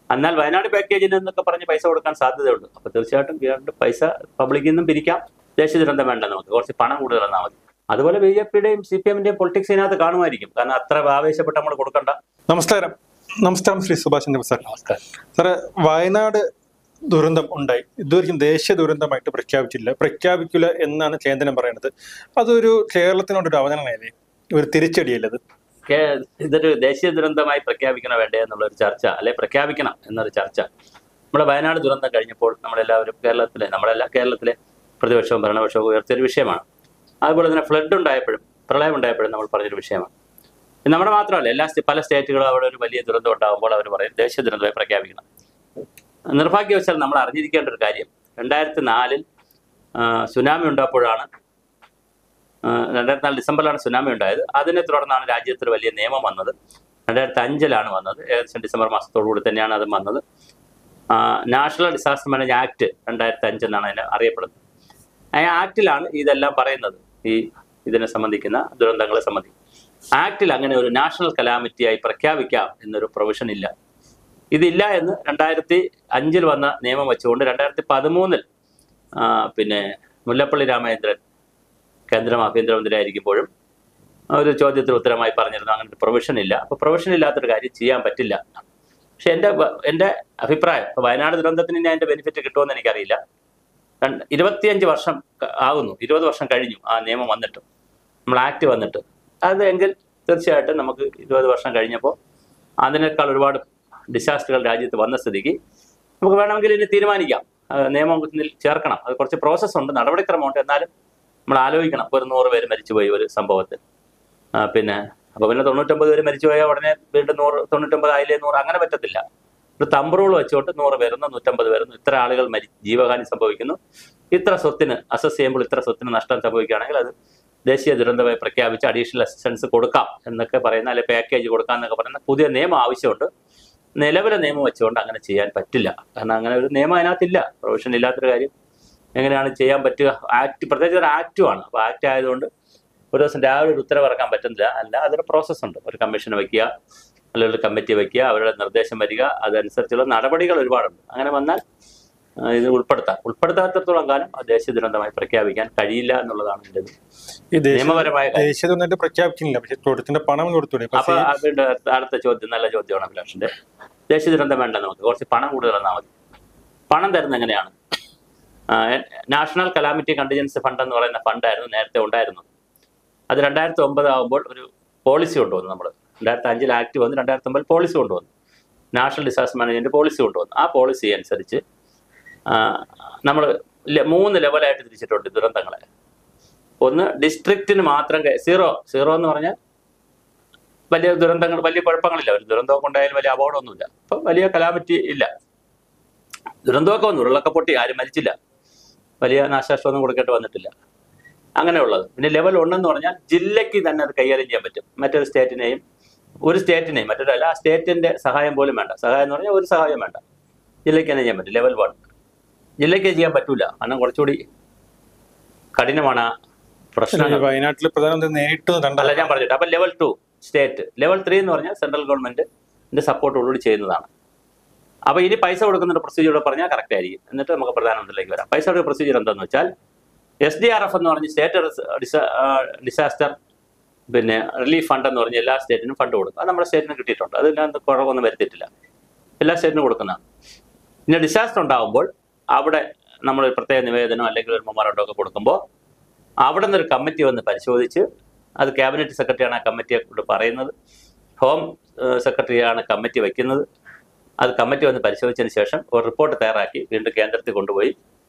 എന്നാൽ വയനാട് പാക്കേജിന് എന്നൊക്കെ പറഞ്ഞ് പൈസ കൊടുക്കാൻ സാധ്യതയുണ്ട്. അപ്പോൾ തീർച്ചയായിട്ടും ഗവൺമെന്റ് പൈസ പബ്ലിക്കിൽ നിന്നും പിരിക്കാം. ദേശീയ ദുരന്തം വേണ്ട, നമുക്ക് കുറച്ച് പണം കൂടുതൽ തന്നാൽ മതി. അതുപോലെ BJPയുടെയും CPMന്റെയും പൊളിറ്റിക്സ് ഇതിനകത്ത് കാണുമായിരിക്കും. കാരണം അത്ര ആവേശപ്പെട്ട് നമ്മൾ കൊടുക്കണ്ട. നമസ്കാരം. നമസ്കാരം ശ്രീ സുഭാഷ് ചന്ദ്ര സാർ. നമസ്കാരം സാറ്, വയനാട് ദുരന്തം ഉണ്ടായി, ഇതുവരെയും ദേശീയ ദുരന്തമായിട്ട് പ്രഖ്യാപിക്കില്ല എന്നാണ് കേന്ദ്രം പറയുന്നത്. അതൊരു കേരളത്തിനോടൊരു അവതരണമല്ലേ, ഒരു തിരിച്ചടിയല്ലത്? ഇതൊരു ദേശീയ ദുരന്തമായി പ്രഖ്യാപിക്കണം വേണ്ടേ എന്നുള്ളൊരു ചർച്ച, അല്ലെ പ്രഖ്യാപിക്കണം എന്നൊരു ചർച്ച നമ്മുടെ വയനാട് ദുരന്തം കഴിഞ്ഞപ്പോൾ നമ്മളെല്ലാവരും കേരളത്തിലെ പ്രതിപക്ഷവും ഭരണപക്ഷവും ഉയർത്തിയൊരു വിഷയമാണ്. അതുപോലെ തന്നെ ഫ്ലഡ് ഉണ്ടായപ്പോഴും പ്രളയം ഉണ്ടായപ്പോഴും നമ്മൾ പറഞ്ഞൊരു വിഷയമാണ്. നമ്മുടെ മാത്രമല്ല, പല സ്റ്റേറ്റുകളും അവിടെ ഒരു വലിയ ദുരന്തം ഉണ്ടാകുമ്പോൾ അവർ പറയും ദേശീയ ദുരന്തമായി പ്രഖ്യാപിക്കണം. നിർഭാഗ്യവശാൽ നമ്മൾ അറിഞ്ഞിരിക്കേണ്ട ഒരു കാര്യം, 2004 സുനാമി ഉണ്ടായപ്പോഴാണ്, 2004 ഡിസംബറിലാണ് സുനാമി ഉണ്ടായത്. അതിനെ തുടർന്നാണ് രാജ്യത്തൊരു വലിയ നിയമം വന്നത്. 2005 വന്നത്, ഏകദേശം ഡിസംബർ മാസത്തോടുകൂടി തന്നെയാണ് അത് വന്നത്. നാഷണൽ ഡിസാസ്റ്റർ മാനേജ്മെന്റ് ആക്ട് 2005 എന്നാണ് അതിനെ അറിയപ്പെടുന്നത്. ആ ആക്ടിലാണ് ഇതെല്ലാം പറയുന്നത്, ഇതിനെ സംബന്ധിക്കുന്ന ദുരന്തങ്ങളെ സംബന്ധിക്കും. ആക്ടിൽ അങ്ങനെ ഒരു നാഷണൽ കലാമിറ്റിയായി പ്രഖ്യാപിക്കാം എന്നൊരു പ്രൊവിഷൻ ഇല്ല. ഇതില്ല എന്ന് 2005 വന്ന നിയമം വെച്ചുകൊണ്ട് 2013 പിന്നെ മുല്ലപ്പള്ളി രാമചന്ദ്രൻ കേന്ദ്ര ആഭ്യന്തരമന്ത്രി ആയിരിക്കുമ്പോഴും ഒരു ചോദ്യത്തിന് ഉത്തരമായി പറഞ്ഞിരുന്നു അങ്ങനെ ഒരു പ്രൊവിഷൻ ഇല്ല. അപ്പോൾ പ്രൊവിഷൻ ഇല്ലാത്തൊരു കാര്യം ചെയ്യാൻ പറ്റില്ല. പക്ഷെ എൻ്റെ അഭിപ്രായം, വയനാട് ദുരന്തത്തിന് ഇനി അതിൻ്റെ ബെനിഫിറ്റ് കിട്ടുമെന്ന് എനിക്കറിയില്ല. 25 വർഷം ആകുന്നു, 20 വർഷം കഴിഞ്ഞു ആ നിയമം വന്നിട്ട്, നമ്മൾ ആക്ട് വന്നിട്ട്. അത് എങ്കിൽ തീർച്ചയായിട്ടും നമുക്ക് 20 വർഷം കഴിഞ്ഞപ്പോൾ അതിനേക്കാൾ ഒരുപാട് ഡിസാസ്റ്ററുകൾ രാജ്യത്ത് വന്ന സ്ഥിതിക്ക് നമുക്ക് വേണമെങ്കിൽ ഇനി തീരുമാനിക്കാം, നിയമത്തിൽ ചേർക്കണം. അത് കുറച്ച് പ്രോസസ്സുണ്ട്, നടപടിക്രമമുണ്ട്. എന്നാലും നമ്മൾ ആലോചിക്കണം, ഒരു 100 പേര് മരിച്ചുപോയി ഒരു സംഭവത്തിൽ, പിന്നെ 99 പേര് മരിച്ചുപോയാൽ ഉടനെ വീണ്ടും 99 ആയില്ലേ 100, അങ്ങനെ പറ്റത്തില്ല. ഒരു തമ്പ് വെച്ചുകൊണ്ട് 100 പേരെന്നോ 150 പേരെന്നോ ഇത്ര ആളുകൾ ജീവഹാനി സംഭവിക്കുന്നു, ഇത്ര സ്വത്തിന് അസസ് ചെയ്യുമ്പോൾ ഇത്ര സ്വത്തിന് നഷ്ടം സംഭവിക്കുകയാണെങ്കിൽ അത് ദേശീയ ദുരന്തമായി പ്രഖ്യാപിച്ച് അഡീഷണൽ അസിസ്റ്റൻസ് കൊടുക്കാം എന്നൊക്കെ പറയുന്ന, അല്ലെങ്കിൽ പാക്കേജ് കൊടുക്കാം എന്നൊക്കെ പറയുന്ന പുതിയ നിയമം ആവശ്യമുണ്ട്. നിലവിലെ നിയമം വെച്ചുകൊണ്ട് അങ്ങനെ ചെയ്യാൻ പറ്റില്ല. കാരണം അങ്ങനെ ഒരു നിയമം അതിനകത്തില്ല, പ്രൊവിഷൻ ഇല്ലാത്തൊരു കാര്യം എങ്ങനെയാണ് ചെയ്യാൻ പറ്റുക? ആക്ട്, പ്രത്യേകിച്ച് ഒരു ആക്റ്റുമാണ്. അപ്പോൾ ആക്ട് ആയതുകൊണ്ട് ഒരു ദിവസം രാവിലെ ഒരു ഉത്തരവ് ഇറക്കാൻ പറ്റുന്നില്ല. അല്ല, അതൊരു പ്രോസസ്സുണ്ട്. ഒരു കമ്മീഷനെ വയ്ക്കുക, അല്ലെങ്കിൽ ഒരു കമ്മിറ്റി വയ്ക്കുക, അവരുടെ നിർദ്ദേശം വരിക, അതനുസരിച്ചുള്ള നടപടികൾ ഒരുപാടുണ്ട്. അങ്ങനെ വന്നാൽ ഇത് ഉൾപ്പെടുത്താത്തടത്തോളം കാലം ദേശീയ ദുരന്തമായി പ്രഖ്യാപിക്കാൻ കഴിയില്ല എന്നുള്ളതാണ് എൻ്റെ നിയമപരമായ കാര്യം. പ്രഖ്യാപിക്കുന്നില്ല, പക്ഷേ കൊടുത്തിന്റെ പണം കൊടുത്തൂടെ? അപ്പൊ അടുത്ത ചോദ്യം നല്ല ചോദ്യമാണ് അഭിലാഷിന്റെ. ദേശീയ ദുരന്തം വേണ്ട, നമുക്ക് കുറച്ച് പണം കൂടുതൽ തന്നാൽ മതി. പണം തരുന്നത് എങ്ങനെയാണ്? നാഷണൽ കലാമിറ്റി കണ്ടിജൻസി ഫണ്ട് എന്ന് പറയുന്ന ഫണ്ടായിരുന്നു നേരത്തെ ഉണ്ടായിരുന്നത്. അത് 2009 ആകുമ്പോൾ ഒരു പോളിസി കൊണ്ടുവന്നു. നമ്മൾ 2005 ആക്ട് വന്ന് 2009 പോളിസി കൊണ്ടുവന്നു, നാഷണൽ ഡിസാസ്റ്റർ മാനേജ്മെന്റ് പോളിസി കൊണ്ടുവന്നു. ആ പോളിസി അനുസരിച്ച് നമ്മൾ 3 ലെവലായിട്ട് തിരിച്ചിട്ടുണ്ട് ദുരന്തങ്ങളെ. ഒന്ന്, ഡിസ്ട്രിക്റ്റിന് മാത്രം സീറോ എന്ന് പറഞ്ഞാൽ വലിയ ദുരന്തങ്ങൾ, വലിയ കുഴപ്പങ്ങളില്ല. ഒരു ദുരന്തമൊക്കെ ഉണ്ടായാലും വലിയ അപകടമൊന്നുമില്ല. അപ്പം വലിയ കലാമിറ്റി ഇല്ല. ദുരന്തമൊക്കെ വന്നു, ഉരുളൊക്കെ പൊട്ടി, ആരും മരിച്ചില്ല, വലിയ നാശനഷ്ടമൊന്നും കൊടുക്കേണ്ടി വന്നിട്ടില്ല, അങ്ങനെയുള്ളത്. പിന്നെ ലെവൽ 1 എന്ന് പറഞ്ഞാൽ ജില്ലയ്ക്ക് തന്നെ അത് കൈകാര്യം ചെയ്യാൻ പറ്റും. മറ്റൊരു സ്റ്റേറ്റിനെയും മറ്റൊരല്ല, ആ സ്റ്റേറ്റിന്റെ സഹായം പോലും വേണ്ട. സഹായം എന്ന് പറഞ്ഞാൽ ഒരു സഹായം വേണ്ട, ജില്ലയ്ക്ക് തന്നെ ചെയ്യാൻ പറ്റും. ലെവൽ 1 ജില്ലയ്ക്ക് ചെയ്യാൻ പറ്റൂല, കാരണം കുറച്ചുകൂടി കഠിനമാണ് പ്രശ്നം. വയനാട്ടിൽ പ്രധാനമന്ത്രി നേരിട്ട് അല്ല ഞാൻ പറഞ്ഞിട്ട്. അപ്പൊ ലെവൽ 2 സ്റ്റേറ്റ്. ലെവൽ 3 എന്ന് പറഞ്ഞാൽ സെൻട്രൽ ഗവൺമെന്റിന്റെ സപ്പോർട്ടോടുകൂടി ചെയ്യുന്നതാണ്. അപ്പൊ ഇനി പൈസ കൊടുക്കുന്ന പ്രൊസീജിയർ പറഞ്ഞാൽ കറക്റ്റ് ആയിരിക്കും. എന്നിട്ട് നമുക്ക് പ്രധാനമന്ത്രിയിലേക്ക് വരാം. പൈസയുടെ പ്രൊസീജിയർ എന്താണെന്ന് വെച്ചാൽ SDRF എന്ന് പറഞ്ഞ് സ്റ്റേറ്റ് ഡിസാസ്റ്റർ പിന്നെ റിലീഫ് ഫണ്ട് എന്ന് പറഞ്ഞ് എല്ലാ സ്റ്റേറ്റിനും ഫണ്ട് കൊടുക്കും. അത് നമ്മുടെ സ്റ്റേറ്റിന് കിട്ടിയിട്ടുണ്ട്, അതിനകത്ത് കുറവൊന്നും വരുത്തിയിട്ടില്ല, എല്ലാ സ്റ്റേറ്റിനും കൊടുക്കുന്നതാണ്. പിന്നെ ഡിസാസ്റ്റർ ഉണ്ടാകുമ്പോൾ അവിടെ നമ്മൾ പ്രത്യേക നിവേദനം അല്ലെങ്കിൽ ഒരു മെമ്മോറാണ്ടോ ഒക്കെ കൊടുക്കുമ്പോൾ അവിടെ നിന്നൊരു കമ്മിറ്റി വന്ന് പരിശോധിച്ച്, അത് ക്യാബിനറ്റ് സെക്രട്ടറിയാണ് ആ കമ്മിറ്റിയെ കൊണ്ട് പറയുന്നത്, ഹോം സെക്രട്ടറിയാണ് കമ്മിറ്റി വയ്ക്കുന്നത്. അത് കമ്മിറ്റി വന്ന് പരിശോധിച്ചതിന് ശേഷം ഒരു റിപ്പോർട്ട് തയ്യാറാക്കി വീണ്ടും കേന്ദ്രത്തിൽ കൊണ്ടുപോയി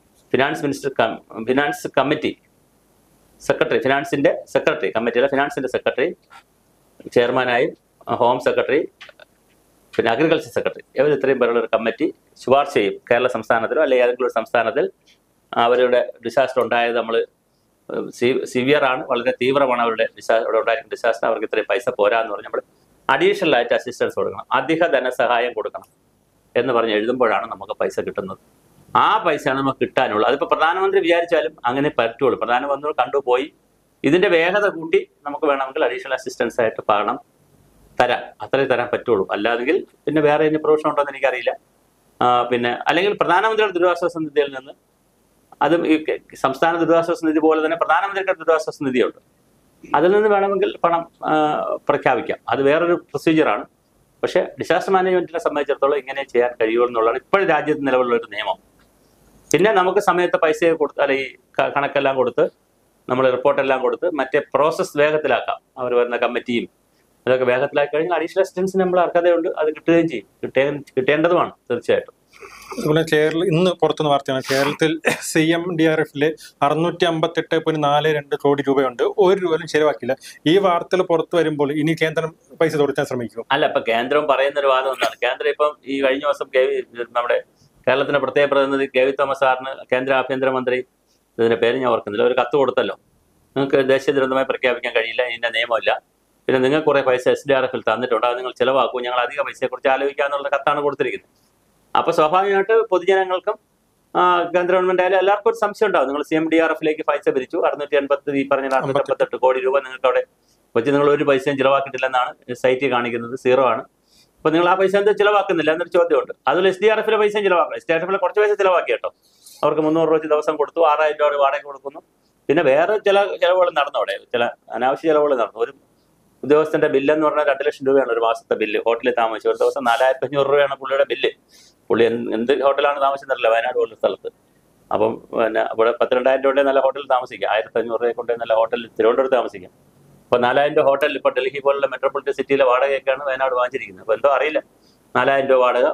ഫിനാൻസ് കമ്മിറ്റി സെക്രട്ടറി, ഫിനാൻസിന്റെ സെക്രട്ടറി, കമ്മിറ്റിയിലെ ഫിനാൻസിന്റെ സെക്രട്ടറി, ചെയർമാനായും ഹോം സെക്രട്ടറി, പിന്നെ അഗ്രികൾച്ചർ സെക്രട്ടറി, ഇവർ ഇത്രയും പേരുള്ള ഒരു കമ്മിറ്റി ശുപാർശ ചെയ്യും. കേരള സംസ്ഥാനത്തിലോ അല്ലെങ്കിൽ ഏതെങ്കിലും ഒരു സംസ്ഥാനത്തിൽ അവരുടെ ഡിസാസ്റ്റർ ഉണ്ടായത് നമ്മൾ സിവിയർ ആണ്, വളരെ തീവ്രമാണ് അവിടെ ഉണ്ടായിരിക്കുന്ന ഡിസാസ്റ്റർ, അവർക്ക് ഇത്രയും പൈസ പോരാന്ന് പറഞ്ഞ് നമ്മൾ അഡീഷണൽ ആയിട്ട് അസിസ്റ്റൻസ് കൊടുക്കണം, അധിക ധനസഹായം കൊടുക്കണം എന്ന് പറഞ്ഞ് എഴുതുമ്പോഴാണ് നമുക്ക് പൈസ കിട്ടുന്നത്. ആ പൈസയാണ് നമുക്ക് കിട്ടാനുള്ളത്. അതിപ്പോൾ പ്രധാനമന്ത്രി വിചാരിച്ചാലും അങ്ങനെ പറ്റുള്ളൂ. പ്രധാനമന്ത്രി കണ്ടുപോയി ഇതിന്റെ വേഗത കൂട്ടി നമുക്ക് വേണമെങ്കിൽ അഡീഷണൽ അസിസ്റ്റൻസ് ആയിട്ട് പണം തരാം, അത്രേ തരാൻ പറ്റുള്ളൂ. അല്ലാതെങ്കിൽ പിന്നെ വേറെ ഇനി പ്രൊവിഷൻ ഉണ്ടോ എന്ന് എനിക്കറിയില്ല. പിന്നെ അല്ലെങ്കിൽ പ്രധാനമന്ത്രിയുടെ ദുരിതാശ്വാസ നിധിയിൽ നിന്ന്, അതും ഈ സംസ്ഥാന ദുരിതാശ്വാസ നിധി പോലെ തന്നെ പ്രധാനമന്ത്രിയുടെ ദുരിതാശ്വാസ നിധിയുണ്ട്, അതിൽ നിന്ന് വേണമെങ്കിൽ പണം പ്രഖ്യാപിക്കാം. അത് വേറൊരു പ്രൊസീജിയറാണ്. പക്ഷേ ഡിസാസ്റ്റർ മാനേജ്മെന്റിനെ സംബന്ധിച്ചിടത്തോളം ഇങ്ങനെ ചെയ്യാൻ കഴിയുമോ എന്നുള്ളതാണ് ഇപ്പോഴും രാജ്യത്ത് നിലവിലുള്ള ഒരു നിയമം. പിന്നെ നമുക്ക് സമയത്ത് പൈസ കൊടുത്ത്, അല്ലെ ഈ കണക്കെല്ലാം കൊടുത്ത്, നമ്മൾ റിപ്പോർട്ടെല്ലാം കൊടുത്ത് മറ്റേ പ്രോസസ്സ് വേഗത്തിലാക്കാം. അവർ വരുന്ന കമ്മിറ്റിയും അതൊക്കെ വേഗത്തിലാക്കി കഴിഞ്ഞാൽ അഡീഷണൽ അസിസ്റ്റൻസ് നമ്മൾ അർഹതയുണ്ട്, അത് കിട്ടുകയും ചെയ്യും, കിട്ടേണ്ടതുമാണ് തീർച്ചയായിട്ടും. അതുപോലെ ഇന്ന് പുറത്തുനിന്ന് വാർത്തയാണ്, കേരളത്തിൽ CMDRFില് 658.42 കോടി രൂപയുണ്ട്, 1 രൂപ ചെലവാക്കില്ല. ഈ വാർത്തകൾ പുറത്തു വരുമ്പോൾ ഇനി കേന്ദ്രം പൈസ കൊടുക്കാൻ ശ്രമിക്കും? അല്ല, ഇപ്പൊ കേന്ദ്രം പറയുന്ന ഒരു വാദം എന്താണ്? കേന്ദ്രം ഇപ്പം ഈ കഴിഞ്ഞ ദിവസം നമ്മുടെ കേരളത്തിന്റെ പ്രത്യേക പ്രതിനിധി കെ വി തോമസ് സാറിന് കേന്ദ്ര ആഭ്യന്തരമന്ത്രി, ഇതിന്റെ പേര് ഞാൻ ഓർക്കുന്നില്ല, ഒരു കത്ത് കൊടുത്തല്ലോ. നിങ്ങൾക്ക് ദേശീയ ദുരന്തമായി പ്രഖ്യാപിക്കാൻ കഴിയില്ല, ഇതിന്റെ നിയമമില്ല, പിന്നെ നിങ്ങൾ കുറെ പൈസ SDRFിൽ തന്നിട്ടുണ്ട്, അത് നിങ്ങൾ ചെലവാക്കൂ, ഞങ്ങൾ അധിക പൈസയെക്കുറിച്ച് ആലോചിക്കാന്നുള്ള കത്താണ് കൊടുത്തിരിക്കുന്നത്. അപ്പൊ സ്വാഭാവികമായിട്ട് പൊതുജനങ്ങൾക്കും കേന്ദ്ര ഗവൺമെന്റ് ആയാലും എല്ലാവർക്കും ഒരു സംശയം ഉണ്ടാവും. നിങ്ങൾ CMDRFിലേക്ക് പൈസ പിരിച്ചു, 680, ഈ പറഞ്ഞ 658 കോടി രൂപ നിങ്ങൾക്ക് അവിടെ വെച്ച് നിങ്ങൾ ഒരു പൈസയും ചിലവാക്കിയിട്ടില്ലെന്നാണ് സൈറ്റ് കാണിക്കുന്നത്, 0 ആണ്. അപ്പൊ നിങ്ങൾ ആ പൈസ എന്താ ചിലവാക്കുന്നില്ല എന്നൊരു ചോദ്യമുണ്ട്. അതുപോലെ SDRFിലെ പൈസയും ചിലവാക്കണം. SDRFിലെ കുറച്ച് പൈസ ചിലവാക്കി കേട്ടോ, അവർക്ക് 300 രൂപ ദിവസം കൊടുത്തു, 6000 രൂപ വാടക കൊടുക്കുന്നു. പിന്നെ വേറെ ചില ചിലവുകൾ നടന്നു, അവിടെ ചില അനാവശ്യ ചിലവുകൾ നടന്നു. ഒരു ഉദ്യോഗസ്ഥന്റെ ബില്ലെന്ന് പറഞ്ഞാൽ 2 ലക്ഷം രൂപയാണ് ഒരു മാസത്തെ ബില്ല്. ഹോട്ടലിൽ താമസിച്ചു ഒരു ദിവസം 4500 രൂപയാണ് പുള്ളിയുടെ ബില്ല്. പുള്ളി എന്ത് ഹോട്ടലാണ് താമസിച്ചിട്ടില്ല, വയനാട് പോലുള്ള സ്ഥലത്ത്. അപ്പം പിന്നെ അവിടെ 10-2000 രൂപയുടെ നല്ല ഹോട്ടലിൽ താമസിക്കാം, 1500 രൂപയെ കൊണ്ട് നല്ല ഹോട്ടലിൽ തിരുവനന്തപുരത്ത് താമസിക്കാം. അപ്പൊ 4000 രൂപ ഹോട്ടലിൽ ഇപ്പൊ ഡൽഹി പോലുള്ള മെട്രോപൊളിറ്റൻ സിറ്റിയിലെ വാടകയൊക്കെയാണ് വയനാട് വാങ്ങിച്ചിരിക്കുന്നത്. അപ്പൊ എന്തോ അറിയില്ല, 4000 രൂപ വാടക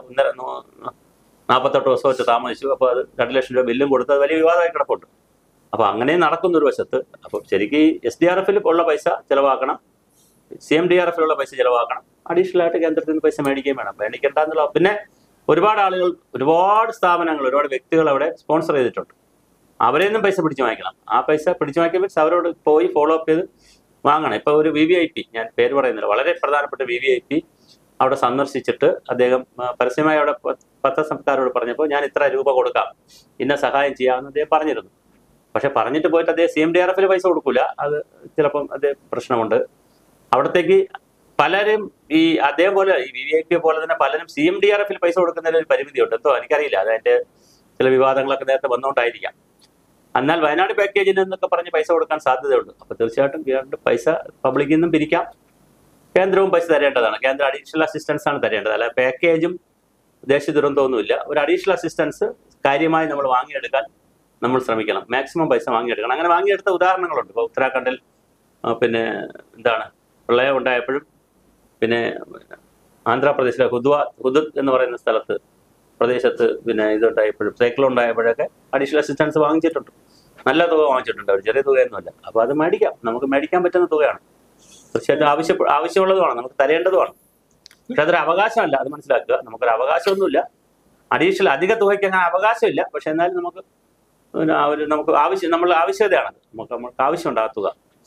48 ദിവസം വെച്ച് താമസിച്ചു. അപ്പൊ അത് 2 ലക്ഷം രൂപ ബില്ലും കൊടുത്ത് അത് വലിയ വിവാദമായി കിടപ്പുണ്ട്. അപ്പൊ അങ്ങനെ നടക്കുന്ന ഒരു വശത്ത്. അപ്പൊ ശരിക്കും SDRFിൽ ഉള്ള പൈസ ചെലവാക്കണം, CMDRFിലുള്ള പൈസ ചെലവാക്കണം, അഡീഷണൽ ആയിട്ട് കേന്ദ്രത്തിൽ നിന്ന് പൈസ മേടിക്കുകയും വേണം. മേടിക്കേണ്ടെന്നുള്ള പിന്നെ ഒരുപാട് ആളുകൾ, ഒരുപാട് സ്ഥാപനങ്ങൾ, ഒരുപാട് വ്യക്തികൾ അവിടെ സ്പോൺസർ ചെയ്തിട്ടുണ്ട്. അവരെ നിന്നും പൈസ പിടിച്ചു വാങ്ങിക്കണം. ആ പൈസ പിടിച്ചു വാങ്ങിക്കുമ്പോൾ അവരോട് പോയി ഫോളോ അപ്പ് ചെയ്ത് വാങ്ങണം. ഇപ്പൊ ഒരു VVIP, ഞാൻ പേര് പറയുന്നില്ല, വളരെ പ്രധാനപ്പെട്ട VVIP അവിടെ സന്ദർശിച്ചിട്ട് അദ്ദേഹം പരസ്യമായി അവിടെ പത്രസംസ്കാരോട് പറഞ്ഞപ്പോൾ ഞാൻ ഇത്ര രൂപ കൊടുക്കാം, ഇന്ന സഹായം ചെയ്യാമെന്ന് അദ്ദേഹം പറഞ്ഞിരുന്നു. പക്ഷെ പറഞ്ഞിട്ട് പോയിട്ട് അദ്ദേഹം CMDRFിൽ പൈസ കൊടുക്കൂല, അത് ചിലപ്പം അദ്ദേഹം പ്രശ്നമുണ്ട്. അവിടത്തേക്ക് പലരും ഈ അദ്ദേഹം പോലെ, ഈ VVIP പോലെ തന്നെ പലരും CMDRFിൽ പൈസ കൊടുക്കുന്നതിൽ ഒരു പരിമിതിയുണ്ട്. എന്തോ എനിക്കറിയില്ല, അതിന്റെ ചില വിവാദങ്ങളൊക്കെ നേരത്തെ വന്നുകൊണ്ടായിരിക്കാം. എന്നാൽ വയനാട് പാക്കേജിൽ നിന്നൊക്കെ പറഞ്ഞ് പൈസ കൊടുക്കാൻ സാധ്യതയുണ്ട്. അപ്പൊ തീർച്ചയായിട്ടും പൈസ പബ്ലിക്കിൽ നിന്നും പിരിക്കാം, കേന്ദ്രവും പൈസ തരേണ്ടതാണ്. കേന്ദ്ര അഡീഷണൽ അസിസ്റ്റൻസ് ആണ് തരേണ്ടത്, അല്ല പാക്കേജും ദേശീയ ദുരന്തമൊന്നുമില്ല. ഒരു അഡീഷണൽ അസിസ്റ്റൻസ് കാര്യമായി നമ്മൾ വാങ്ങിയെടുക്കാൻ നമ്മൾ ശ്രമിക്കണം, മാക്സിമം പൈസ വാങ്ങിയെടുക്കണം. അങ്ങനെ വാങ്ങിയെടുത്ത ഉദാഹരണങ്ങളുണ്ട്. ഇപ്പോൾ ഉത്തരാഖണ്ഡിൽ പിന്നെ എന്താണ് പ്രളയം ഉണ്ടായപ്പോഴും, പിന്നെ ആന്ധ്രാപ്രദേശിലെ ഹുദുദ് എന്ന് പറയുന്ന പ്രദേശത്ത് പിന്നെ ഇതുണ്ടായപ്പോഴും, സൈക്ലോൺ ഉണ്ടായപ്പോഴൊക്കെ അഡീഷണൽ അസിസ്റ്റൻസ് വാങ്ങിച്ചിട്ടുണ്ട്. നല്ല തുക വാങ്ങിച്ചിട്ടുണ്ട് അവർ, ചെറിയ തുകയൊന്നുമല്ല. അപ്പൊ അത് മേടിക്കാം, നമുക്ക് മേടിക്കാൻ പറ്റുന്ന തുകയാണ്. തീർച്ചയായിട്ടും ആവശ്യമുള്ളതുമാണ്, നമുക്ക് തരേണ്ടതുമാണ്. പക്ഷെ അതൊരു അവകാശമല്ല, അത് മനസ്സിലാക്കുക. നമുക്കൊരു അവകാശമൊന്നുമില്ല, അഡീഷണൽ അധിക തുകയ്ക്ക് അങ്ങനെ അവകാശമില്ല. പക്ഷെ എന്നാലും നമുക്ക് ആവശ്യകതയാണ്, നമുക്ക് ആവശ്യമുണ്ട് ആ തുക.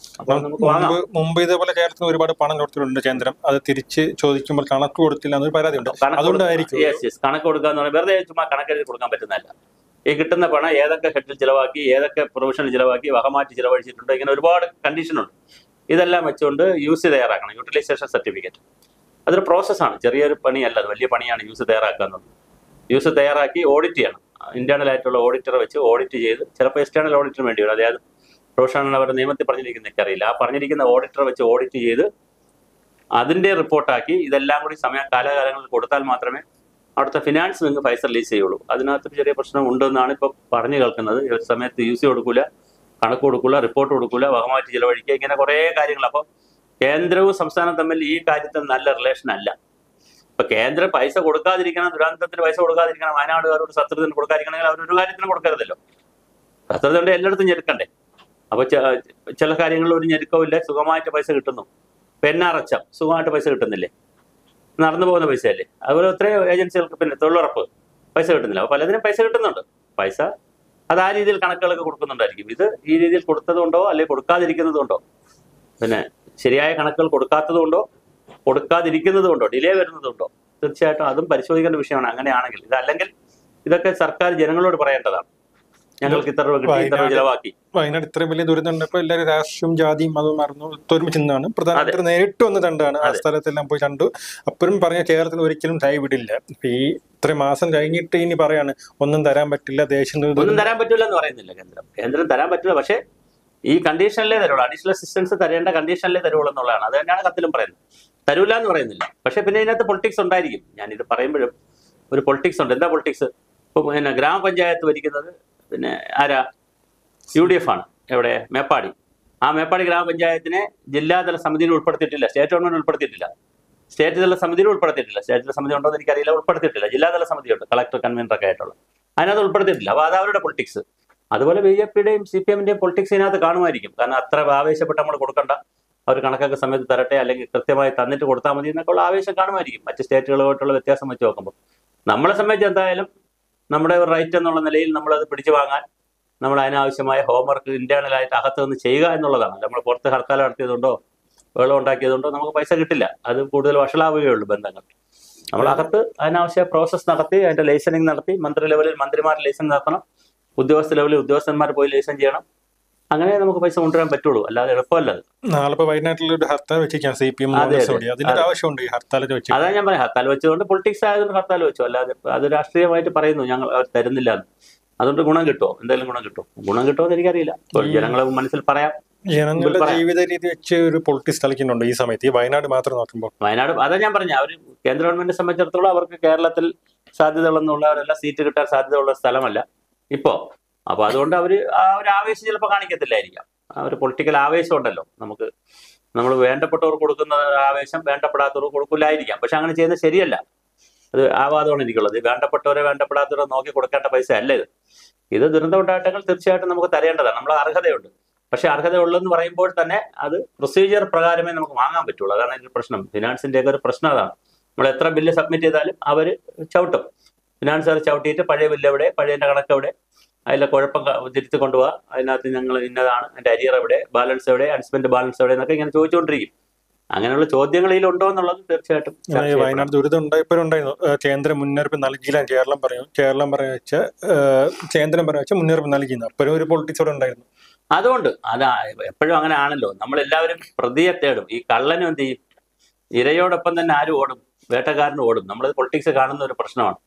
മുമ്പ് ഇതേപോലെ കേരളത്തിന് ഒരുപാട് പണം കൊടുത്തിട്ടുണ്ട് കേന്ദ്രം, അത് തിരിച്ച് ചോദിക്കുമ്പോൾ കണക്ക് കൊടുത്തില്ല എന്നൊരു പരാതിയുണ്ട്. അതുകൊണ്ടായിരിക്കും കണക്ക് കൊടുക്കുക എന്ന് പറഞ്ഞാൽ വെറുതെ ചുമ്മാ കണക്കെഴുതി കൊടുക്കാൻ പറ്റുന്നതല്ല. ഈ കിട്ടുന്ന പണം ഏതൊക്കെ ഹെഡിൽ ചിലവാക്കി, ഏതൊക്കെ പ്രൊവിഷനിൽ ചിലവാക്കി, വകമാറ്റി ചിലവഴിച്ചിട്ടുണ്ട്, ഇങ്ങനെ ഒരുപാട് കണ്ടീഷനുണ്ട്. ഇതെല്ലാം വെച്ചുകൊണ്ട് യൂസ് തയ്യാറാക്കണം, യൂട്ടിലൈസേഷൻ സർട്ടിഫിക്കറ്റ്. അതൊരു പ്രോസസ്സാണ്, ചെറിയൊരു പണിയല്ല, അത് വലിയ പണിയാണ് യൂസ് തയ്യാറാക്കുക എന്നുള്ളത്. യൂസ് തയ്യാറാക്കി ഓഡിറ്റ് ചെയ്യണം, ഇന്റേണൽ ആയിട്ടുള്ള ഓഡിറ്ററെ വെച്ച് ഓഡിറ്റ് ചെയ്ത്, ചിലപ്പോൾ എക്സ്റ്റേണൽ ഓഡിറ്റർ വേണ്ടി വരും, അതായത് പ്രൊഫഷണൽ അവരുടെ നിയമത്തിൽ പറഞ്ഞിരിക്കുന്ന എനിക്കറിയില്ല, ആ പറഞ്ഞിരിക്കുന്ന ഓഡിറ്ററെ വെച്ച് ഓഡിറ്റ് ചെയ്ത് അതിന്റെ റിപ്പോർട്ടാക്കി ഇതെല്ലാം കൂടി കാലാകാലങ്ങളിൽ കൊടുത്താൽ മാത്രമേ അവിടുത്തെ ഫിനാൻസ് വിങ് പൈസ റിലീസ് ചെയ്യുള്ളൂ. അതിനകത്തൊരു ചെറിയ പ്രശ്നം ഉണ്ടെന്നാണ് ഇപ്പൊ പറഞ്ഞു കേൾക്കുന്നത്. ഒരു സമയത്ത് യൂസ് കൊടുക്കൂല, കണക്ക് കൊടുക്കൂല, റിപ്പോർട്ട് കൊടുക്കൂല, വകമാറ്റി ചിലവഴിക്കുക, ഇങ്ങനെ കുറെ കാര്യങ്ങൾ. അപ്പോൾ കേന്ദ്രവും സംസ്ഥാനവും തമ്മിൽ ഈ കാര്യത്തിൽ നല്ല റിലേഷൻ അല്ല. ഇപ്പൊ കേന്ദ്രം പൈസ കൊടുക്കാതിരിക്കണം, ദുരന്തത്തിന് പൈസ കൊടുക്കാതിരിക്കണം, വയനാടുകാരോട് സത്യത്തിന് കൊടുക്കാതിരിക്കണമെങ്കിൽ അവരൊരു കാര്യത്തിനും കൊടുക്കരുതല്ലോ. സത്യത്തിന്റെ എല്ലായിടത്തും ഞെരുക്കണ്ടേ. അപ്പൊ ചില കാര്യങ്ങളിൽ ഒരു ഞെരുക്കമില്ല, സുഖമായിട്ട് പൈസ കിട്ടുന്നു. പെന്നാറച്ചം സുഖമായിട്ട് പൈസ കിട്ടുന്നില്ലേ, നടന്നു പോകുന്ന പൈസയല്ലേ. അതുപോലെ എത്രയോ ഏജൻസികൾക്ക് പിന്നെ തൊഴിലുറപ്പ് പൈസ കിട്ടുന്നില്ല. അപ്പൊ പലതിനും പൈസ കിട്ടുന്നുണ്ട്. പൈസ അത് ആ രീതിയിൽ കണക്കുകളൊക്കെ കൊടുക്കുന്നുണ്ടായിരിക്കും. ഇത് ഈ രീതിയിൽ കൊടുത്തതുകൊണ്ടോ അല്ലെങ്കിൽ കൊടുക്കാതിരിക്കുന്നതുകൊണ്ടോ, പിന്നെ ശരിയായ കണക്കുകൾ കൊടുക്കാത്തതുകൊണ്ടോ കൊടുക്കാതിരിക്കുന്നതുകൊണ്ടോ ഡിലേ വരുന്നതുകൊണ്ടോ, തീർച്ചയായിട്ടും അതും പരിശോധിക്കേണ്ട വിഷയമാണ്. അങ്ങനെയാണെങ്കിൽ ഇതല്ലെങ്കിൽ ഇതൊക്കെ സർക്കാർ ജനങ്ങളോട് പറയേണ്ടതാണ്. ഞങ്ങൾക്ക് ഇത്ര രൂപ കിട്ടി, ഇത്ര രൂപ ചിലവാക്കി. വയനാട് ഇത്രയും വലിയ ദുരന്തം ഉണ്ടപ്പോൾ എല്ലാവരും രാഷ്ട്രീയവും ജാതിയും മതവും മറന്നു ഒത്തൊരുമിച്ച് നിന്നാണ്. പ്രധാനമന്ത്രി നേരിട്ട് വന്ന് കണ്ടാണ്, ആ സ്ഥലത്തെല്ലാം പോയി കണ്ടു. അപ്പോഴും പറഞ്ഞ കേരളത്തിൽ ഒരിക്കലും കൈവിടില്ല. ഈ ഇത്രയും മാസം കഴിഞ്ഞിട്ട് ഇനി പറയാണ് ഒന്നും തരാൻ പറ്റില്ല, ദേശം ഒന്നും തരാൻ പറ്റില്ല എന്ന് പറയുന്നില്ല കേന്ദ്രം തരാൻ പറ്റില്ല. പക്ഷേ ഈ കണ്ടീഷനിലേ തരുള്ളൂ, അഡീഷണൽ അസിസ്റ്റൻസ് തരേണ്ട കണ്ടീഷനിലേ തരുള്ളൂ എന്നുള്ളതാണ്. അത് തന്നെയാണ് കത്തിലും പറയുന്നത്. തരൂല എന്ന് പറയുന്നില്ല. പക്ഷെ പിന്നെ ഇതിനകത്ത് പൊളിറ്റിക്സ് ഉണ്ടായിരിക്കും. ഞാനിത് പറയുമ്പോഴും ഒരു പൊളിറ്റിക്സ് ഉണ്ട്. എന്താ പൊളിറ്റിക്സ്? ഇപ്പൊ പിന്നെ ഗ്രാമപഞ്ചായത്ത് ഭരിക്കുന്നത് പിന്നെ ആരാ? UDF ആണ്. എവിടെ? മേപ്പാടി. ആ മേപ്പാടി ഗ്രാമപഞ്ചായത്തിനെ ജില്ലാതല സമിതിയിൽ ഉൾപ്പെടുത്തിയിട്ടില്ല, സ്റ്റേറ്റ് ഗവൺമെന്റ് ഉൾപ്പെടുത്തിയിട്ടില്ല, സ്റ്റേറ്റ് തല സമിതിയിൽ ഉൾപ്പെടുത്തിയിട്ടില്ല. സ്റ്റേറ്റ് തല സമിതി ഉണ്ടോ എന്ന് എനിക്കറിയില്ല, ഉൾപ്പെടുത്തിയിട്ടില്ല. ജില്ലാതല സമിതിയുണ്ട്, കളക്ടർ കൺവീനറൊക്കെ ആയിട്ടുള്ള, അതിനകത്ത് ഉൾപ്പെടുത്തിയിട്ടില്ല. അപ്പോൾ അത് അവരുടെ പൊളിറ്റിക്സ്. അതുപോലെ BJPയുടെയും CPMന്റെയും പൊളിറ്റിക്സ് ഇതിനകത്ത് കാണുമായിരിക്കും. കാരണം അത്ര ആവേശപ്പെട്ട് നമ്മൾ കൊടുക്കണ്ട, അവർ കണക്കൊക്കെ സമയത്ത് തരട്ടെ, അല്ലെങ്കിൽ കൃത്യമായി തന്നിട്ട് കൊടുത്താൽ മതി എന്നൊക്കെ ഉള്ള ആവേശം കാണുമായിരിക്കും. മറ്റ് സ്റ്റേറ്റുകളുമായിട്ടുള്ള വ്യത്യാസം വെച്ച് നോക്കുമ്പോൾ നമ്മളെ സംബന്ധിച്ച് എന്തായാലും നമ്മുടെ ഒരു റൈറ്റ് എന്നുള്ള നിലയിൽ നമ്മളത് പിടിച്ചു വാങ്ങാൻ നമ്മൾ അതിനാവശ്യമായ ഹോംവർക്ക് ഇന്റേണലായിട്ട് അകത്ത് നിന്ന് ചെയ്യുക എന്നുള്ളതാണ്. നമ്മൾ പുറത്ത് ഹർത്താൽ നടത്തിയതുകൊണ്ടോ വെള്ളം ഉണ്ടാക്കിയതുകൊണ്ടോ നമുക്ക് പൈസ കിട്ടില്ല. അത് കൂടുതൽ വഷളാവുകയുള്ളൂ ബന്ധങ്ങൾ. നമ്മളകത്ത് അതിനാവശ്യ പ്രോസസ്സ് നടത്തി, അതിന്റെ ലൈസനിങ് നടത്തി, മന്ത്രി ലെവലിൽ മന്ത്രിമാർ ലൈസൻ നടത്തണം, ഉദ്യോഗസ്ഥ ലെവലിൽ ഉദ്യോഗസ്ഥന്മാർ പോയി ലൈസൻ ചെയ്യണം. അങ്ങനെ നമുക്ക് പൈസ കൊണ്ടുവരാൻ പറ്റുള്ളൂ, അല്ലാതെ എളുപ്പമല്ല. നാളെ വയനാട്ടിൽ ഒരു ഹർത്താൽ വെച്ചിരിക്കുകയാണ് CPM. ആവശ്യമുണ്ട് ഈ ഹർത്താൽ വെച്ച്. അതാ ഞാൻ പറയാം, ഹർത്താൽ വെച്ചതുകൊണ്ട് പൊളിറ്റിക്സ് ആയതുകൊണ്ട് ഹർത്താൽ വെച്ചു, അല്ലാതെ അത് രാഷ്ട്രീയമായിട്ട് പറയുന്നു ഞങ്ങൾ അവർ തരുന്നില്ല എന്ന്. അതുകൊണ്ട് ഗുണം കിട്ടുമോ? എന്തെങ്കിലും ഗുണം കിട്ടുമോ എന്ന് എനിക്കറിയില്ല. ജനങ്ങളെ മനസ്സിൽ പറയാം. ജനങ്ങളുടെ ജീവിത രീതി വെച്ച് ഒരു പൊളിറ്റിക്സ് കളിക്കുന്നുണ്ട് ഈ സമയത്ത്, ഈ വയനാട് മാത്രം നോക്കുമ്പോൾ. വയനാട് അതാ ഞാൻ പറഞ്ഞ, അവർ കേന്ദ്ര ഗവൺമെന്റിനെ സംബന്ധിച്ചിടത്തോളം അവർക്ക് കേരളത്തിൽ സാധ്യതകളെന്നുള്ളവരെല്ലാം സീറ്റ് കിട്ടാൻ സാധ്യതയുള്ള സ്ഥലമല്ല ഇപ്പോ. അപ്പൊ അതുകൊണ്ട് അവര് ആ ഒരു ആവേശം ചിലപ്പോൾ കാണിക്കത്തില്ലായിരിക്കാം. ആ ഒരു പൊളിറ്റിക്കൽ ആവേശം ഉണ്ടല്ലോ നമുക്ക്, നമ്മൾ വേണ്ടപ്പെട്ടവർക്ക് കൊടുക്കുന്ന ആവേശം വേണ്ടപ്പെടാത്തവർക്ക് കൊടുക്കില്ലായിരിക്കാം. പക്ഷെ അങ്ങനെ ചെയ്യുന്നത് ശരിയല്ല. അത് ആവാദമാണ് എനിക്കുള്ളത്. വേണ്ടപ്പെട്ടവരെ വേണ്ടപ്പെടാത്തവരെ നോക്കി കൊടുക്കേണ്ട പൈസ അല്ല ഇത്. ഇത് ദുരന്തം ഉണ്ടായിട്ടെങ്കിൽ തീർച്ചയായിട്ടും നമുക്ക് തരേണ്ടതാണ്. നമ്മളെ അർഹതയുണ്ട്. പക്ഷെ അർഹതയുള്ളതെന്ന് പറയുമ്പോൾ തന്നെ അത് പ്രൊസീജിയർ പ്രകാരമേ നമുക്ക് വാങ്ങാൻ പറ്റുള്ളൂ. അതാണ് ഇതിന്റെ പ്രശ്നം. ഫിനാൻസിന്റെ ഒക്കെ ഒരു പ്രശ്നം അതാണ്. നമ്മൾ എത്ര ബില്ല് സബ്മിറ്റ് ചെയ്താലും അവർ ചവിട്ടും. ഫിനാൻസുകാർ ചവിട്ടിയിട്ട് പഴയ ബില്ല് എവിടെ, പഴയതിന്റെ കണക്ക് എവിടെ, അതിലെ കുഴപ്പം തിരുത്തി കൊണ്ടുപോകുക, അതിനകത്ത് ഞങ്ങൾ ഇന്നതാണ്, അതിന്റെ അരിയർ എവിടെ, ബാലൻസ് എവിടെ, അൺസ്പെൻഡ് ബാലൻസ് എവിടെ എന്നൊക്കെ ഇങ്ങനെ ചോദിച്ചുകൊണ്ടിരിക്കും. അങ്ങനെയുള്ള ചോദ്യങ്ങളിൽ ഉണ്ടോ എന്നുള്ളത് തീർച്ചയായിട്ടും. വയനാട് ദുരിതം ഉണ്ടായപ്പോഴുണ്ടായിരുന്നു. കേന്ദ്രം മുന്നറിയിപ്പ് നൽകിയില്ല കേരളം പറഞ്ഞ മുന്നറിയിപ്പ് നൽകിയിരുന്നു. അപ്പോഴും ഒരു പൊളിറ്റിക്സ് അവിടെ ഉണ്ടായിരുന്നു. അതുകൊണ്ട് അത് എപ്പോഴും അങ്ങനെ ആണല്ലോ. നമ്മളെല്ലാവരും പ്രതിയെ തേടും. ഈ കള്ളനും എന്ത് ചെയ്യും? ഇരയോടൊപ്പം തന്നെ ആരും ഓടും? വേട്ടക്കാരനും ഓടും. നമ്മളത് പൊളിറ്റിക്സ് കാണുന്ന ഒരു പ്രശ്നമാണ്.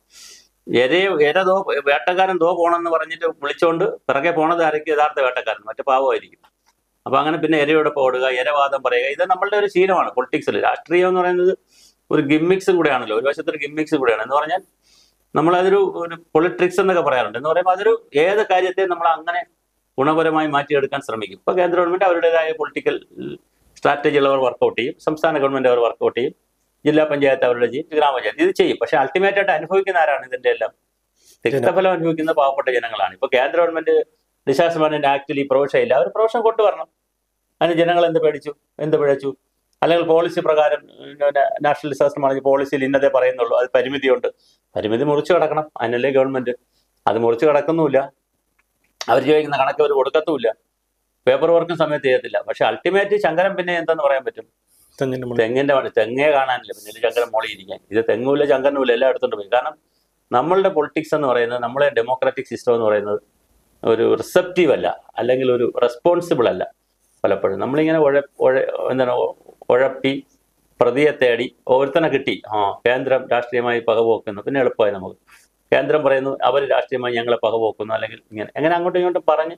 വേട്ടക്കാരൻ പോണെന്ന് പറഞ്ഞിട്ട് വിളിച്ചോണ്ട് പിറകെ പോണത് ആയിരിക്കും യഥാർത്ഥ വേട്ടക്കാരൻ, മറ്റു പാവമായിരിക്കും. അപ്പൊ അങ്ങനെ പിന്നെ ഇരയോടൊപ്പം ഓടുക, ഇരവാദം പറയുക, ഇത് നമ്മളുടെ ഒരു ശീലമാണ് പൊളിറ്റിക്സിൽ. രാഷ്ട്രീയം എന്ന് പറയുന്നത് ഒരു ഗിമ്മിക്സും കൂടെയാണല്ലോ, ഒരു വശത്തൊരു ഗിമ്മിക്സും കൂടെയാണ്. എന്ന് പറഞ്ഞാൽ നമ്മളതൊരു പൊളിറ്റിക്സ് എന്നൊക്കെ പറയാറുണ്ട്. എന്ന് പറയുമ്പോൾ അതൊരു ഏത് കാര്യത്തെ നമ്മൾ അങ്ങനെ ഗുണപരമായി മാറ്റിയെടുക്കാൻ ശ്രമിക്കും. ഇപ്പൊ കേന്ദ്ര ഗവൺമെന്റ് അവരുടേതായ പൊളിറ്റിക്കൽ സ്ട്രാറ്റജികൾ അവർ വർക്കൗട്ട് ചെയ്യും, സംസ്ഥാന ഗവൺമെന്റ് അവർ വർക്കൗട്ട് ചെയ്യും, ജില്ലാ പഞ്ചായത്ത് അവരുടെ ചെയ്യും, ഗ്രാമപഞ്ചായത്ത് ഇത് ചെയ്യും. പക്ഷെ അൾട്ടിമേറ്റ് ആയിട്ട് അനുഭവിക്കുന്ന ആരാണ്? ഇതിന്റെ എല്ലാം തിക്തഫലം അനുഭവിക്കുന്ന പാവപ്പെട്ട ജനങ്ങളാണ്. ഇപ്പൊ കേന്ദ്ര ഗവൺമെന്റ് ഡിസാസ്റ്റർ മാനേജ്മെന്റ് ആക്ടിൽ ഈ പ്രൊവിഷൻ ഇല്ല. അവർ പ്രൊവിഷൻ കൊണ്ടുവരണം. അതിന് ജനങ്ങൾ എന്ത് പിഴച്ചു? അല്ലെങ്കിൽ പോളിസി പ്രകാരം നാഷണൽ ഡിസാസ്റ്റർ മാനേജ്മെന്റ് പോളിസിയിൽ ഇന്നതേ പറയുന്നുള്ളൂ, അത് പരിമിതിയുണ്ട്. പരിമിതി മുറിച്ചു കിടക്കണം. അതിനല്ലേ ഗവൺമെന്റ്. അത് മുറിച്ചു കിടക്കുന്നുമില്ല. അവർ ചോദിക്കുന്ന കണക്ക് അവർ കൊടുക്കത്തുമില്ല. പേപ്പർ വർക്കും സമയത്ത് ചെയ്യത്തില്ല. പക്ഷെ അൾട്ടിമേറ്റ് ശങ്കരം പിന്നെ എന്താന്ന് പറയാൻ പറ്റും? തെങ്ങേ കാണാനില്ല, പിന്നെ ശങ്കരം മോളി ഇരിക്കാൻ. ഇത് തെങ്ങുമില്ല, ശങ്കരനുമില്ല, എല്ലാം എടുത്തോണ്ട് പോയി. കാരണം നമ്മളുടെ പൊളിറ്റിക്സ് എന്ന് പറയുന്നത്, നമ്മളെ ഡെമോക്രാറ്റിക് സിസ്റ്റം എന്ന് പറയുന്നത് ഒരു റിസപ്റ്റീവ് അല്ല, അല്ലെങ്കിൽ ഒരു റെസ്പോൺസിബിൾ അല്ല. പലപ്പോഴും നമ്മളിങ്ങനെ ഉഴപ്പി പ്രതിയെ തേടി ഒരുത്തനെ കിട്ടി, കേന്ദ്രം രാഷ്ട്രീയമായി പകപോക്കുന്നു, പിന്നെ എളുപ്പമായി നമുക്ക്. കേന്ദ്രം പറയുന്നു അവർ രാഷ്ട്രീയമായി ഞങ്ങളെ പകപോക്കുന്നു, അല്ലെങ്കിൽ എങ്ങനെ അങ്ങോട്ടും ഇങ്ങോട്ടും പറഞ്ഞ്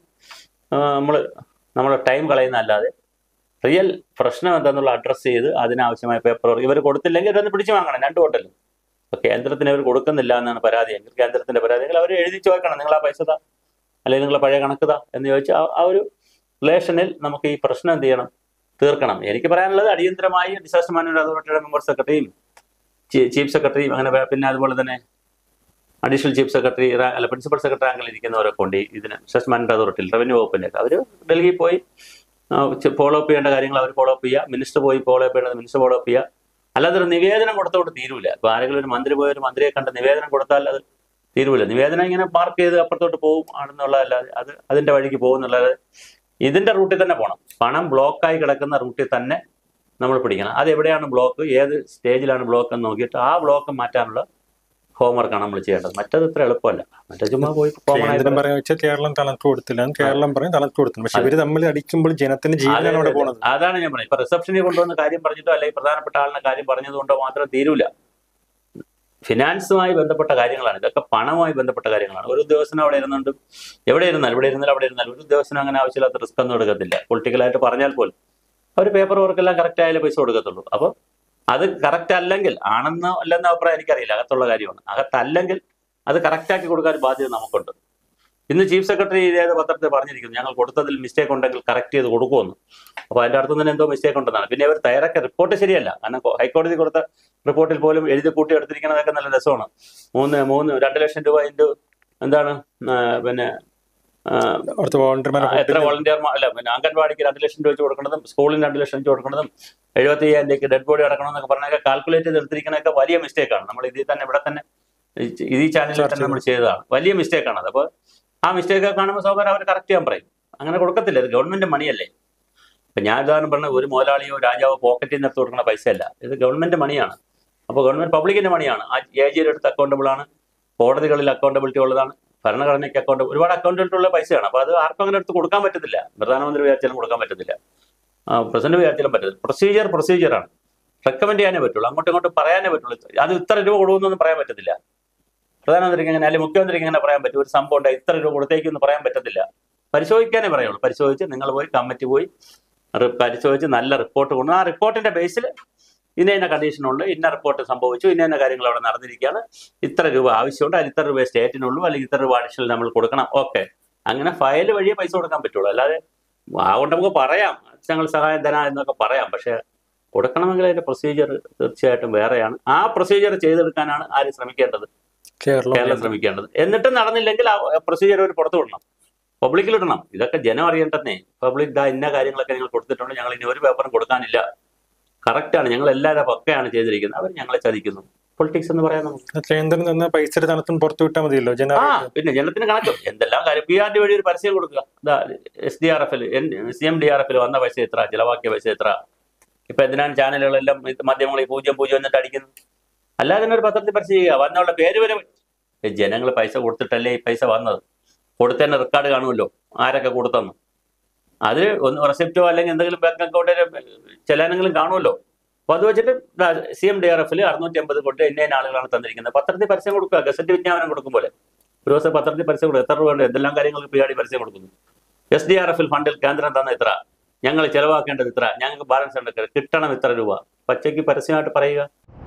നമ്മൾ ടൈം കളയുന്നതല്ലാതെ റിയൽ പ്രശ്നം എന്താണെന്നുള്ള അഡ്രസ്സ് ചെയ്ത് അതിനാവശ്യമായ പേപ്പർ വർക്ക് ഇവർ കൊടുത്തില്ലെങ്കിൽ ഇവരൊന്ന് പിടിച്ചു വാങ്ങണം. 2 വോട്ടല്ലോ. ഇപ്പൊ കേന്ദ്രത്തിന് അവർ കൊടുക്കുന്നില്ല എന്നാണ് പരാതിയെങ്കിൽ, കേന്ദ്രത്തിന്റെ പരാതിയെങ്കിൽ അവർ എഴുതി ചോദിക്കണം, നിങ്ങൾ ആ പൈസ താ, അല്ലെങ്കിൽ നിങ്ങളെ പഴയ കണക്ക് താ എന്ന് ചോദിച്ചാൽ ആ ഒരു റിലേഷനിൽ നമുക്ക് ഈ പ്രശ്നം എന്ത് ചെയ്യണം? തീർക്കണം. എനിക്ക് പറയാനുള്ളത് അടിയന്തരമായി ഡിസാസ്റ്റർ മാനേജ്മെന്റ് അതോറിറ്റിയുടെ മെമ്പർ സെക്രട്ടറിയും ചീഫ് സെക്രട്ടറിയും അങ്ങനെ പിന്നെ അതുപോലെ തന്നെ അഡീഷണൽ ചീഫ് സെക്രട്ടറി അല്ല പ്രിൻസിപ്പൽ സെക്രട്ടറി റാങ്കിൽ ഇരിക്കുന്നവരൊക്കെ ഉണ്ട് ഇതിന് ഡിസാസ്റ്റർ മാനേജ്മെന്റ് അതോറിറ്റിയിൽ, റവന്യൂ വകുപ്പിന്റെ ഒക്കെ. അവർ ഡൽഹിയിൽ പോയി ഫോളോ അപ്പ് ചെയ്യേണ്ട കാര്യങ്ങൾ അവർ ഫോളോ അപ്പ് ചെയ്യുക, മിനിസ്റ്റർ പോയി ഫോളോ അപ്പ് ചെയ്യേണ്ടത് മിനിസ്റ്റർ ഫോളോ അപ്പ് ചെയ്യുക. അല്ലാതെ ഒരു നിവേദനം കൊടുത്തോണ്ട് തീരൂല. ഇപ്പൊ ആരെങ്കിലും ഒരു മന്ത്രി പോയ ഒരു മന്ത്രിയെ കണ്ട് നിവേദനം കൊടുത്താൽ അത് തീരൂല. നിവേദനം ഇങ്ങനെ മാർക്ക് ചെയ്ത് അപ്പുറത്തോട്ട് പോകും ആണെന്നുള്ളതല്ലാതെ അത് അതിന്റെ വഴിക്ക് പോകുന്നുള്ളത്. ഇതിന്റെ റൂട്ടിൽ തന്നെ പോകണം. പണം ബ്ലോക്കായി കിടക്കുന്ന റൂട്ടിൽ തന്നെ നമ്മൾ പിടിക്കണം. അത് എവിടെയാണ് ബ്ലോക്ക്, ഏത് സ്റ്റേജിലാണ് ബ്ലോക്ക് എന്ന് നോക്കിയിട്ട് ആ ബ്ലോക്ക് മാറ്റാനുള്ള ഹോംവർക്കാണ് നമ്മൾ ചെയ്യേണ്ടത്. മറ്റത് ഇത്ര എളുപ്പമല്ല. മറ്റേ ചുമ്മാ പോയി കേന്ദ്രം പറയാൻ വെച്ചാൽ കേരളം തണുത്ത് കൊടുത്തില്ല, കേരളം പറയും തണുത്ത് കൊടുത്തില്ല. പക്ഷെ ഇവര് തമ്മിൽ അടിക്കുമ്പോൾ ജനത്തിന്റെ ജീവനാണ് അവിടെ പോകുന്നത്. അതാണ് ഞാൻ പറഞ്ഞത്. ഇപ്പൊ റിസപ്ഷനിൽ കൊണ്ടുവന്ന കാര്യം പറഞ്ഞിട്ടോ അല്ലെങ്കിൽ പ്രധാനപ്പെട്ട ആളിന്റെ കാര്യം പറഞ്ഞതുകൊണ്ടോ മാത്രം തീരൂല. ഫിനാൻസുമായി ബന്ധപ്പെട്ട കാര്യങ്ങളാണ് ഇതൊക്കെ, പണവുമായി ബന്ധപ്പെട്ട കാര്യങ്ങളാണ്. ഒരു ഉദ്യോഗസ്ഥനും അവിടെ ഇരുന്നുണ്ട്, എവിടെ ഇരുന്നാലും ഇവിടെ ഇരുന്നാലും അവിടെ ഇരുന്നാലും ഒരു ഉദ്യോഗസ്ഥനും അങ്ങനെ ആവശ്യമില്ലാത്ത റിസ്ക് ഒന്നും എടുക്കത്തില്ല. പൊളിറ്റിക്കലായിട്ട് പറഞ്ഞാൽ പോലും അവർ പേപ്പർ വർക്കെല്ലാം കറക്റ്റ് ആയാലേ പൈസ കൊടുക്കത്തുള്ളൂ. അപ്പോൾ അത് കറക്റ്റ് അല്ലെങ്കിൽ, ആണെന്നോ അല്ലെന്ന അഭിപ്രായം എനിക്കറിയില്ല, അകത്തുള്ള കാര്യമാണ്. അകത്തല്ലെങ്കിൽ അത് കറക്റ്റാക്കി കൊടുക്കാൻ ബാധ്യത നമുക്കുണ്ട്. ഇന്ന് ചീഫ് സെക്രട്ടറി ഇതേ പത്രത്തിൽ പറഞ്ഞിരിക്കുന്നു, ഞങ്ങൾ കൊടുത്തതിൽ മിസ്റ്റേക്ക് ഉണ്ടെങ്കിൽ കറക്റ്റ് ചെയ്ത് കൊടുക്കുമെന്ന്. അപ്പോൾ അതിൻ്റെ അർത്ഥം തന്നെ എന്തോ മിസ്റ്റേക്ക് ഉണ്ടെന്നാണ്. പിന്നെ അവർ തയ്യാറാക്കിയ റിപ്പോർട്ട് ശരിയല്ല. കാരണം ഹൈക്കോടതി കൊടുത്ത റിപ്പോർട്ടിൽ പോലും എഴുതി കൂട്ടി എടുത്തിരിക്കുന്നതൊക്കെ നല്ല രസമാണ്. 2 ലക്ഷം രൂപ ഇൻറ്റു എന്താണ് പിന്നെ എത്ര വോളണ്ടിയർമാർ അല്ല, പിന്നെ അംഗൻവാടിക്ക് 2 ലക്ഷം രൂപ വെച്ച് കൊടുക്കുന്നതും സ്കൂളിന് 2 ലക്ഷം വെച്ച് കൊടുക്കുന്നതും 75,000 രൂപയ്ക്ക് ഡെഡ് ബോഡി അടക്കണമെന്നൊക്കെ പറഞ്ഞൊക്കെ കാൽക്കുലേറ്റ് ചെയ്ത് എടുത്തിരിക്കുന്നതൊക്കെ വലിയ മിസ്റ്റേക്കാണ്. നമ്മൾ ഇതിൽ തന്നെ ഇവിടെ തന്നെ ഈ ചാനലിൽ തന്നെ നമ്മൾ ചെയ്തതാണ്. വലിയ മിസ്റ്റേക്കാണത്. അപ്പോൾ ആ മിസ്റ്റേക്ക് കാണുമ്പോൾ സ്വാഭാവികം അവർ കറക്റ്റ് ചെയ്യാൻ പറയും. അങ്ങനെ കൊടുക്കത്തില്ല. ഇത് ഗവൺമെന്റ് മണിയല്ലേ. ഇപ്പം ഞാൻ ഉദാഹരണം പറഞ്ഞ ഒരു മുതലാളിയോ രാജാവോ പോക്കറ്റിൽ നിന്ന് എടുത്ത് കൊടുക്കുന്ന പൈസയല്ല, ഇത് ഗവൺമെന്റ് മണിയാണ്. അപ്പോൾ ഗവൺമെന്റ് പബ്ലിക്കിന്റെ മണിയാണ്. ആ ഏജിയുടെ അടുത്ത് അക്കൗണ്ടബിൾ ആണ്, കോടതികളിൽ അക്കൗണ്ടബിലിറ്റി ഉള്ളതാണ്, ഭരണഘടനയ്ക്ക് ഒരുപാട് അക്കൗണ്ടബിലിറ്റി ഉള്ള പൈസയാണ്. അപ്പോൾ അത് ആർക്കും അങ്ങനെ എടുത്ത് കൊടുക്കാൻ പറ്റത്തില്ല. പ്രധാനമന്ത്രി വിചാരിച്ചാലും കൊടുക്കാൻ പറ്റത്തില്ല, പ്രസിഡന്റ് വിചാരിച്ചാലും പറ്റത്തില്ല. പ്രൊസീജിയറാണ്. റെക്കമെൻഡ് ചെയ്യാനേ പറ്റുള്ളൂ, അങ്ങോട്ടും ഇങ്ങോട്ടും പറയാനേ പറ്റുള്ളൂ. അത് ഇത്ര രൂപ കൊടുക്കുമെന്നൊന്നും പറയാൻ പറ്റത്തില്ല. പ്രധാനമന്ത്രിക്ക് എങ്ങനെ അല്ലെങ്കിൽ മുഖ്യമന്ത്രിക്ക് എങ്ങനെ പറയാൻ പറ്റും? ഒരു സംഭവം ഉണ്ട് ഇത്ര രൂപ കൊടുത്തേക്കെന്ന് പറയാൻ പറ്റത്തില്ല. പരിശോധിക്കാനേ പറയുള്ളൂ. പരിശോധിച്ച് നിങ്ങൾ പോയി കമ്മിറ്റി പോയി പരിശോധിച്ച് നല്ല റിപ്പോർട്ട് കൊണ്ട് ആ റിപ്പോർട്ടിന്റെ ബേസിൽ ഇന്ന കണ്ടീഷനുണ്ട്, ഇന്ന റിപ്പോർട്ട് സംഭവിച്ചു, ഇന്ന കാര്യങ്ങൾ അവിടെ നടന്നിരിക്കുകയാണ്, ഇത്ര രൂപ ആവശ്യമുണ്ട്, അതിൽ ഇത്ര രൂപ സ്റ്റേറ്റിനുള്ളൂ, അല്ലെങ്കിൽ ഇത്ര രൂപ അഡീഷണൽ നമ്മൾ കൊടുക്കണം. ഓക്കെ, അങ്ങനെ ഫയൽ വഴിയേ പൈസ കൊടുക്കാൻ പറ്റുള്ളൂ. അല്ലാതെ അതുകൊണ്ട് നമുക്ക് പറയാം ഞങ്ങൾ സഹായം തരാം എന്നൊക്കെ പറയാം. പക്ഷെ കൊടുക്കണമെങ്കിൽ അതിന്റെ പ്രൊസീജിയർ തീർച്ചയായിട്ടും വേറെയാണ്. ആ പ്രൊസീജിയർ ചെയ്തെടുക്കാനാണ് ആര് ശ്രമിക്കേണ്ടത്? കേരളം ശ്രമിക്കേണ്ടത്. എന്നിട്ടും നടന്നില്ലെങ്കിൽ ആ പ്രൊസീജിയർ ഒരു പുറത്തു വിടണം, പബ്ലിക്കിൽ ഇടണം. ഇതൊക്കെ ജനം അറിയണ്ടെന്നേ. പബ്ലിക് ഇന്ന കാര്യങ്ങളൊക്കെ നിങ്ങൾ കൊടുത്തിട്ടുണ്ട്, ഞങ്ങൾ ഇനി ഒരു പേപ്പറും കൊടുക്കാനില്ല, കറക്റ്റാണ്, ഞങ്ങൾ എല്ലാവരും പക്കയാണ് ചെയ്തിരിക്കുന്നത്, അവർ ഞങ്ങളെ ചതിക്കുന്നു. പൊളിറ്റിക്സ് എന്ന് പറയാൻ നമുക്ക് കേന്ദ്രം തന്ന പൈസ പുറത്തു വിട്ടാൽ മതിയല്ലോ. പിന്നെ ജനത്തിന് കണക്ക് എന്തെല്ലാം കാര്യം. PRD വഴി ഒരു പരസ്യം കൊടുക്കുക. SDRF-ൽ CMDRF-ൽ വന്ന പൈസ എത്ര, ചിലവാക്കിയ പൈസ എത്ര. ഇപ്പൊ എന്തിനാണ് ചാനലുകളെല്ലാം മാധ്യമങ്ങൾ 0 എന്നിട്ട് അടിക്കുന്നത്? അല്ലാതെ തന്നെ ഒരു പത്രത്തിൽ പരസ്യം ചെയ്യുക, വന്നുള്ള പേര് വരെ. ജനങ്ങൾ പൈസ കൊടുത്തിട്ടല്ലേ ഈ പൈസ വന്നത്. കൊടുത്തതിന്റെ റെക്കോർഡ് കാണുമല്ലോ, ആരൊക്കെ കൊടുത്തെന്ന്. അത് ഒന്ന് റെസിപ്റ്റോ അല്ലെങ്കിൽ എന്തെങ്കിലും ബാങ്ക് അക്കൗണ്ടിൽ ചെല്ലാനെങ്കിലും കാണുമല്ലോ. അപ്പോൾ അത് വെച്ചിട്ട് CMDRF-ൽ 650 കൊണ്ട് ഇന്ന ആളുകളാണ് തന്നിരിക്കുന്നത്. പത്രത്തിൽ പരസ്യം കൊടുക്കുക, ഗസറ്റ് വിജ്ഞാപനം കൊടുക്കും പോലെ ഒരു ദിവസം പത്രത്തിൽ പരസ്യം കൊടുക്കുക. എത്ര രൂപ ഉണ്ട്, എന്തെല്ലാം കാര്യങ്ങൾക്ക് PRD പരസ്യം കൊടുക്കുന്നു. SDRF-ൽ ഫണ്ടിൽ കേന്ദ്രം തന്ന ഇത്ര, ഞങ്ങൾ ചെലവാക്കേണ്ടത് ഇത്ര, ഞങ്ങൾക്ക് ബാലൻസ് ഉണ്ട്, കിട്ടണം ഇത്ര രൂപ. പച്ചയ്ക്ക് പരസ്യമായിട്ട് പറയുക.